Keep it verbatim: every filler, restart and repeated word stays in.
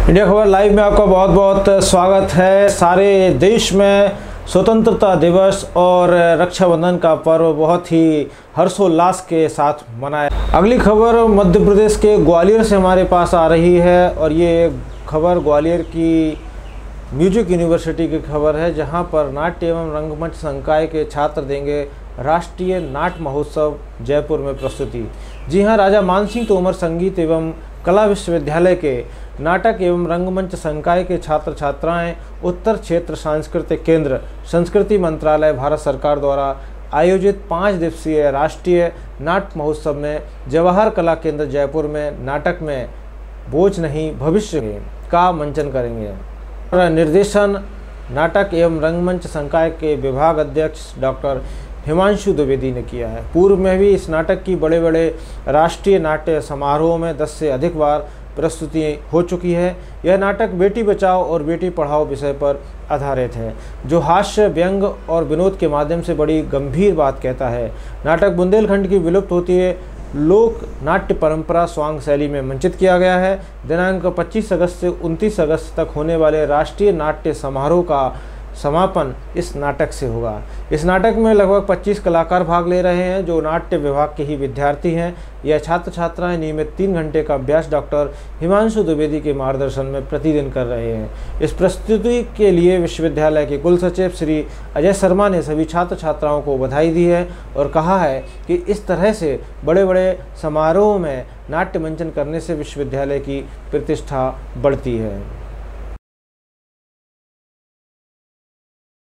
India खबर live में आपका बहुत बहुत स्वागत है। सारे देश में स्वतंत्रता दिवस और रक्षाबंधन का पर्व बहुत ही हर्षोल्लास के साथ मनाया। अगली खबर मध्य प्रदेश के ग्वालियर से हमारे पास आ रही है और ये खबर ग्वालियर की म्यूजिक यूनिवर्सिटी की खबर है, जहां पर नाट्य एवं रंगमंच संकाय के छात्र देंगे राष्ट्रीय नाट्य महोत्सव जयपुर में प्रस्तुति। जी हां, राजा मानसिंह तोमर संगीत एवं कला विश्वविद्यालय के नाटक एवं रंगमंच संकाय के छात्र छात्राएं उत्तर क्षेत्र सांस्कृतिक केंद्र संस्कृति मंत्रालय भारत सरकार द्वारा आयोजित पाँच दिवसीय राष्ट्रीय नाट्य महोत्सव में जवाहर कला केंद्र जयपुर में नाटक में बोझ नहीं भविष्य का मंचन करेंगे। निर्देशन नाटक एवं रंगमंच संकाय के विभाग अध्यक्ष डॉक्टर हिमांशु द्विवेदी ने किया है। पूर्व में भी इस नाटक की बड़े बड़े राष्ट्रीय नाट्य समारोह में दस से अधिक बार प्रस्तुति हो चुकी है। यह नाटक बेटी बचाओ और बेटी पढ़ाओ विषय पर आधारित है, जो हास्य, व्यंग और विनोद के माध्यम से बड़ी गंभीर बात कहता है। नाटक बुंदेलखंड की विलुप्त होती है लोक नाट्य परंपरा स्वांग शैली में मंचित किया गया है। दिनांक पच्चीस अगस्त से उनतीस अगस्त तक होने वाले राष्ट्रीय नाट्य समारोह का समापन इस नाटक से होगा। इस नाटक में लगभग पच्चीस कलाकार भाग ले रहे हैं, जो नाट्य विभाग के ही विद्यार्थी हैं। यह छात्र छात्राएं नियमित तीन घंटे का अभ्यास डॉक्टर हिमांशु द्विवेदी के मार्गदर्शन में प्रतिदिन कर रहे हैं। इस प्रस्तुति के लिए विश्वविद्यालय के कुल सचिव श्री अजय शर्मा ने सभी छात्र छात्राओं को बधाई दी है और कहा है कि इस तरह से बड़े बड़े समारोह में नाट्य मंचन करने से विश्वविद्यालय की प्रतिष्ठा बढ़ती है।